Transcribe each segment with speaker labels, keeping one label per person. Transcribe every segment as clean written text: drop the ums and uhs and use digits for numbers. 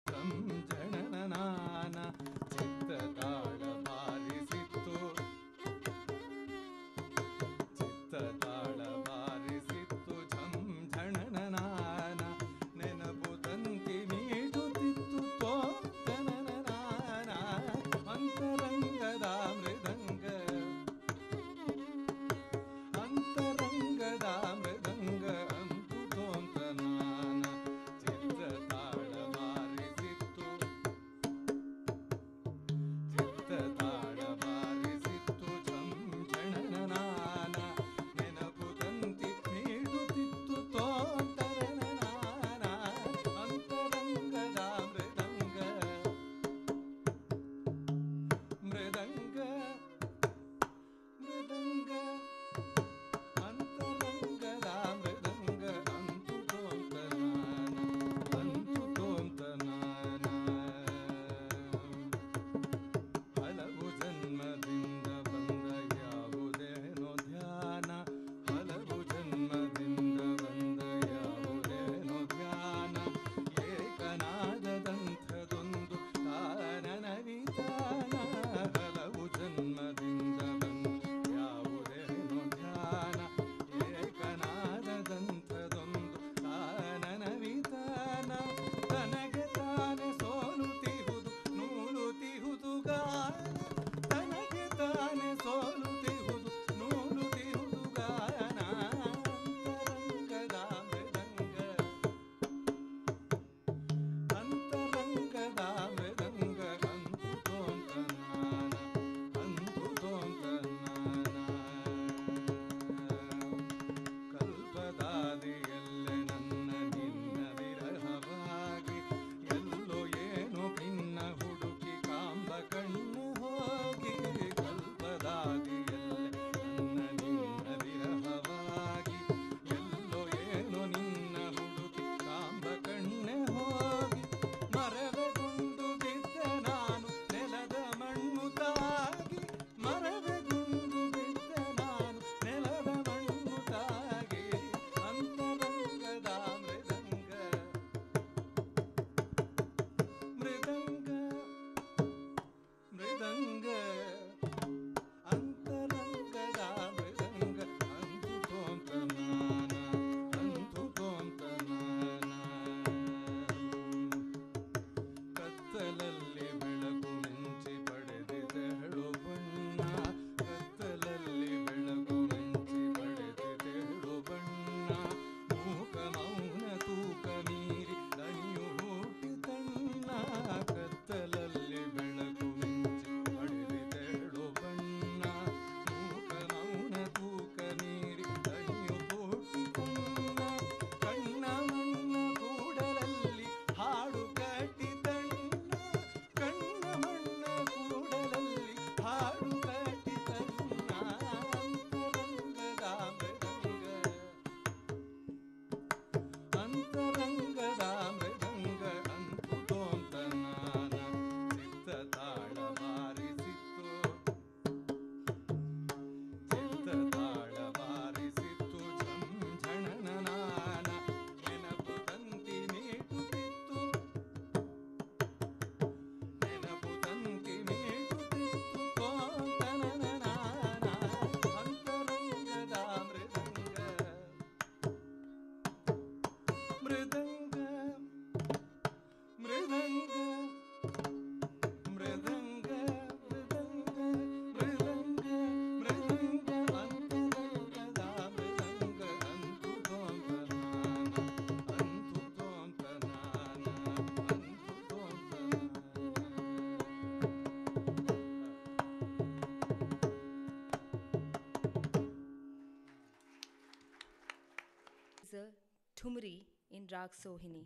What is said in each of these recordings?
Speaker 1: ಸಂಜನನಾನ ಚಿತ್ತತಾಳ ಬಾರಿಸಿತ್ತು ಚಿತ್ತತಾಳ ಬಾರಿಸಿತ್ತು ಝಂಝಣನಾನ ನೆನಪು ತಂತಿ ಮೀಟುತ್ತಿತ್ತು ತೋತನನಾನ ಅಂತರಂಗದ ಮೃದಂಗ ಅಂತರಂಗದ ಮೃದಂಗ ಅಂತು ತೋಂತನಾನ ಚಿತ್ತತಾಳ ಬಾರಿಸಿತ್ತು ಚಿತ್ತತಾಳ ಬಾರಿಸಿತ್ತು ಝಂಝಣನಾನ ನೆನಪು ತಂತಿ ಮೀಡುತ್ತಿತ್ತು ತೋಂತರನಾನ ಅಂತರಂಗದ ಮೃದಂಗ ಮೃದಂಗ ಮೃದಂಗ ಅಂತರಂಗದ ಮೃದಂಗ ಅಂತು ತೋಂತನಾನ ಅಂತು ತೋಂತನಾನ ಹಲವು ಜನ್ಮದಿಂದ ಬಂದ ಯಾವುದೇನೋ ಧ್ಯಾನ ಹಲವು ಜನ್ಮದಿಂದ ಬಂದ ಯಾವುದೇನೋ ಧ್ಯಾನ ಏಕನಾದದಂಥದೊಂದು ತಾನನ ವಿಧಾನ ಹಲವು ಜನ್ಮದಿಂದ ಬಂದ ಯಾವುದೇನೋ ಧ್ಯಾನ ಏಕನಾದದಂಥದೊಂದು ತಾನನ ವಿಧಾನ ತನಗೆ ತಾನೆ ಸೋಲುತ್ತಿಹುದು ನೂಲುತ್ತಿಹುದು ಗಾನ ತನಗೆ ತಾನೆ ಸೋಲುತ್ತಿಹುದು ನೂಲುತ್ತಿಹುದು ಗಾನ ಅಂತರಂಗದ ಮೃದಂಗ ಅಂತರಂಗದ ಮೃದಂಗ ಅಂತು ತೋಂತನಾನ ಅಂತು ತೋಂತನಾನ ಕಲ್ಪದಾದಿಯಲ್ಲೇ ನನ್ನ ನಿನ್ನ ವಿರಹವಾಗಿ ಎಲ್ಲೋ ಏನೋ ಭಿನ್ನ ಹುಡುಕಿ ಕಾಂಬ ಕಣ್ಣು ಹೋಗಿ ಕಲ್ಪದಾದಿಯಲ್ಲೇ ನನ್ನ ನಿನ್ನ ವಿರಹವಾಗಿ ಎಲ್ಲೋ ಏನೋ ನಿನ್ನ ಹುಡುಕಿ ಕಾಂಬ ಕಣ್ಣು ಹೋಗಿ ಮರವೆಗುಂಡು ಬಿದ್ದ ನಾನು ನೆಲದ ಮಣ್ಣು ತಾಗಿ ಮರವೆಗುಂಡು ಬಿದ್ದ ನಾನು ನೆಲದ ಮಣ್ಣು ತಾಗಿ ಅಂತರಂಗದ ಮೃದಂಗ ಮೃದಂಗ ಮೃದಂಗ ಅಂತರಂಗದ ಮೃದಂಗ ಅಂತು ತೋಂತನಾನ ಅಂತು ತೋಂತನಾನ ಕತ್ತಲಲ್ಲಿ ಬೆಳಕು ಮಿಂಚಿ ಪಡೆದಿದೆಳು ಬಣ್ಣ ಕತ್ತಲಲ್ಲಿ ಬೆಳಕು ಮಿಂಚಿ ಪಡೆದಿದೆಳು ಬಣ್ಣ ಮೂಕ ಮೌನ ತೂಕ ಮೀರಿ ದಣಿಯು ಹುಟ್ಟಿತಣ್ಣ ಕತ್ತಲಲ್ಲಿ ಬೆಳಕು ಮಿಂಚಿ ಪಡೆದಿದೆಳು ಬಣ್ಣ ಮೂಕ ಮೌನ ತೂಕ ಮೀರಿ ದಣಿಯು ಹುಟ್ಟಿತಣ್ಣ ಕಣ್ಣ ಮಣ್ಣ ಕೂಡಲಲ್ಲಿ ಹಾಡು ಕಟ್ಟಿತಣ್ಣ ಕಣ್ಣ ಮಣ್ಣ ಕೂಡಲಲ್ಲಿ ಹಾಡು ಕಟ್ಟಿತಣ್ಣ ಅಂತರಂಗದ ಮೃದಂಗ ಅಂತರಂಗದ ಮೃದಂಗ ಅಂತು ತೋಂತನಾನ ಚಿತ್ತತಾಳ ಬಾರಿಸಿತ್ತು ಚಿತ್ತತಾಳ ಬಾರಿಸಿತ್ತು ಝಂಝಣನಾನ ನೆನಪು ತಂತಿ ಮೀಟುತ್ತಿತ್ತು ನೆನಪು ತಂತಿ ಮೀಟುತ್ತಿತ್ತು ತೋಂತನನಾನ ಅಂತರಂಗದ ಮೃದಂಗ ಮೃದಂಗ ಮೃದಂಗ ಮೃದಂಗ ಮೃದಂಗ ಮೃದಂಗ ಮೃದಂಗ ಅಂತರಂಗದ ಮೃದಂಗ ಅಂತು ತೋಂತನಾನ ಅಂತು ತೋಂತನಾನ ಅಂತು ತೋಂತನಾನ
Speaker 2: is a Thumri in Rag Sohini.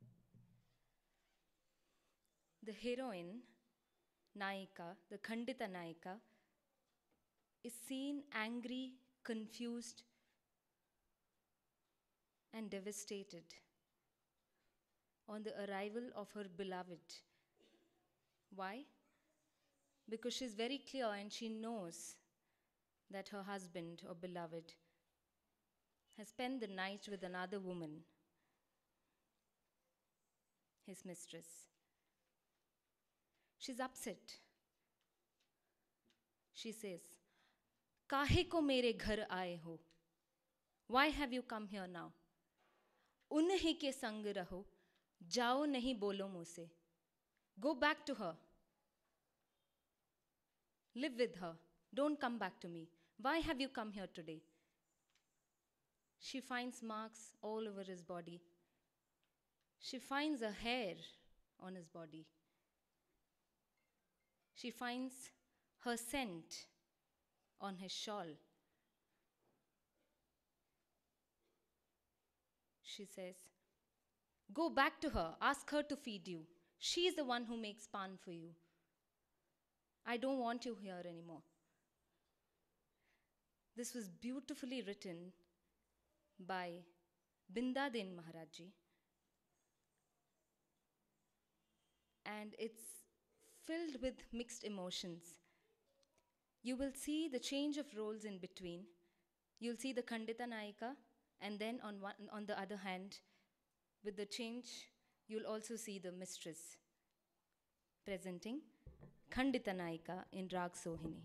Speaker 2: The heroine, Naika, the Khandita Naika, is seen angry, confused, and devastated on the arrival of her beloved. Why? Because she's very clear and she knows that her husband or beloved has spent the night with another woman, his mistress. She's upset. She says, काहे को मेरे घर आए हो? Why have you come here now? उन्हीं के संग रहो, जाओ नहीं बोलो मुझसे. Go back to her. Live with her. Don't come back to me. Why have you come here today? She finds marks all over his body. She finds a hair on his body. She finds her scent on his shawl. She says, go back to her, ask her to feed you. She is the one who makes pan for you. I don't want you here anymore. This was beautifully written by Binda Din Maharaj Ji. And it's filled with mixed emotions. You will see the change of roles in between. You'll see the Khandita Nayika, and then on the other hand, with the change, you'll also see the mistress presenting Khandita Nayika in Rag Sohini.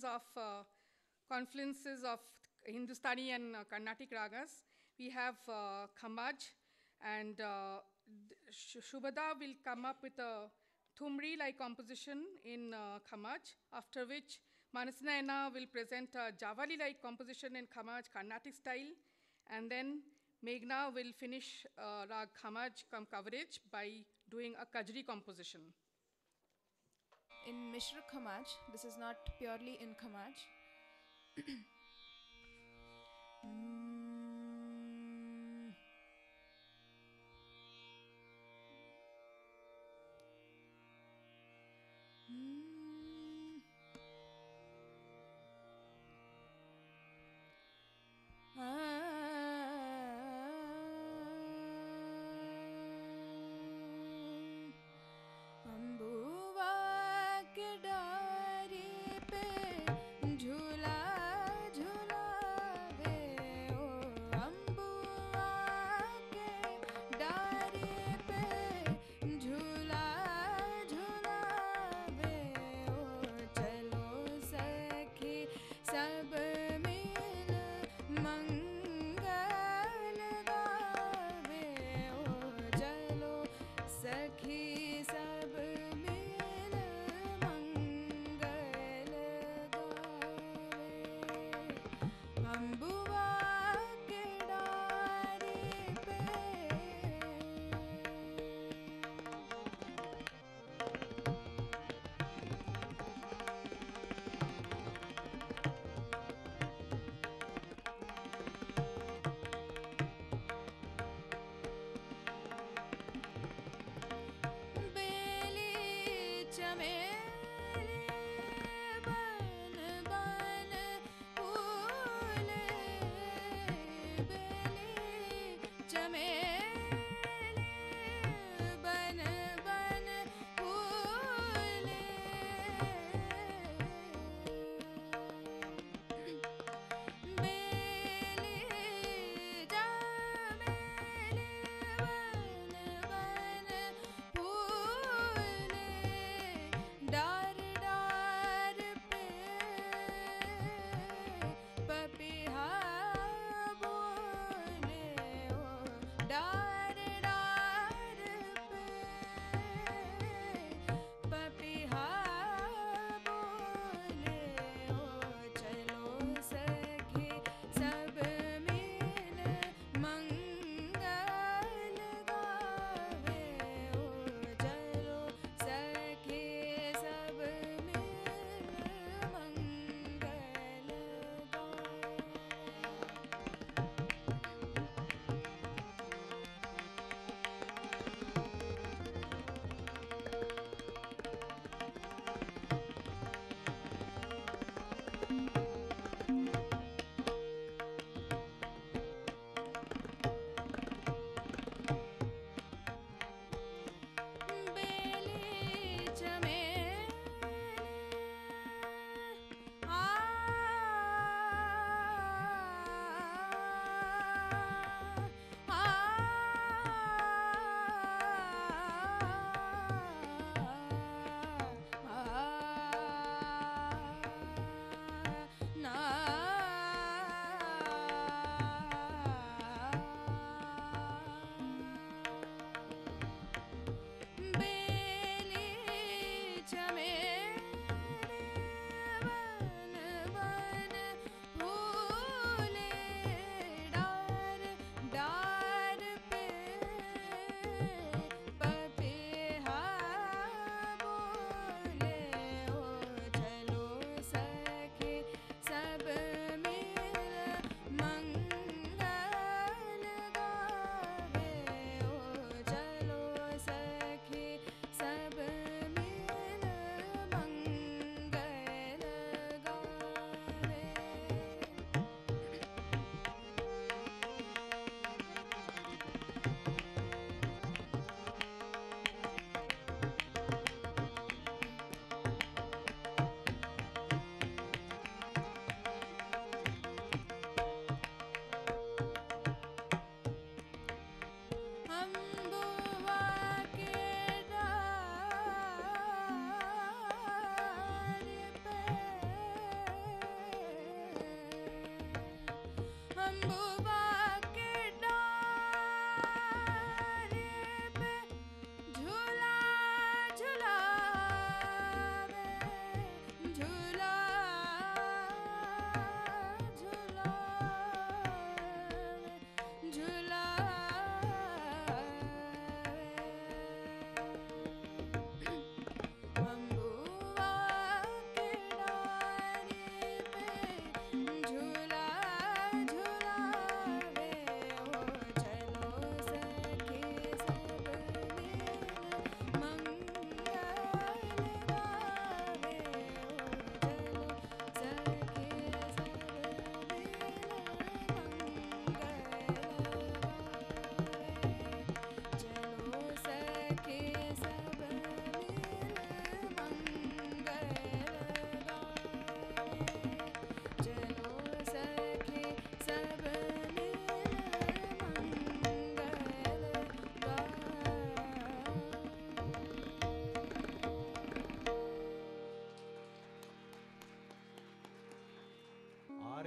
Speaker 3: series of confluences of Hindustani and Carnatic ragas. We have Khamaj, and Shubhada will come up with a Thumri-like composition in Khamaj, after which Manasnayana will present a Javali-like composition in Khamaj, Carnatic style, and then Meghna will finish Rag Khamaj coverage by doing a Kajri composition.
Speaker 4: In Mishra Khamaj, this is not purely in Khamaj.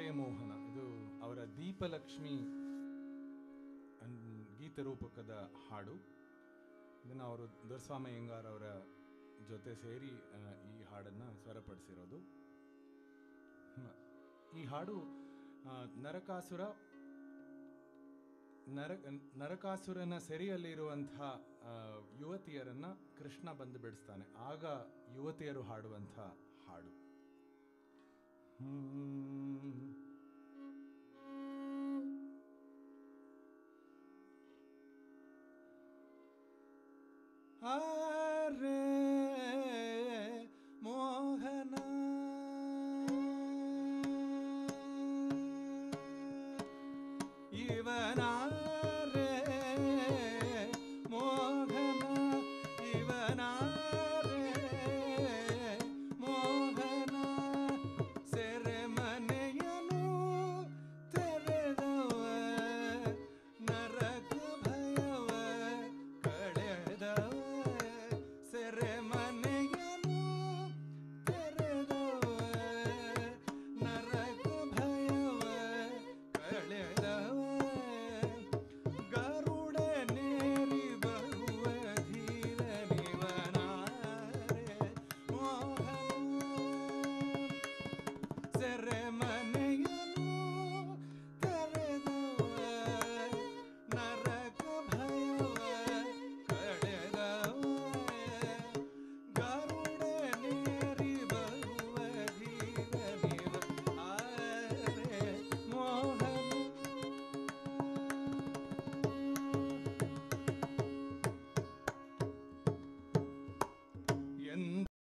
Speaker 1: ಹೃದಯ ಮೋಹನ, ಇದು ಅವರ ದೀಪಲಕ್ಷ್ಮಿ ಗೀತರೂಪಕದ ಹಾಡು. ಇದನ್ನು ಅವರು ದೊರೆಸ್ವಾಮಿ ಅಯ್ಯಂಗಾರ್ ಅವರ ಜೊತೆ ಸೇರಿ ಈ ಹಾಡನ್ನು ಸ್ವರಪಡಿಸಿರೋದು. ಈ ಹಾಡು ನರಕಾಸುರನ ಸೆರೆಯಲ್ಲಿರುವಂಥ ಯುವತಿಯರನ್ನು ಕೃಷ್ಣ ಬಂದು ಬಿಡಿಸ್ತಾನೆ, ಆಗ ಯುವತಿಯರು ಹಾಡುವಂಥ ಹಾಡು.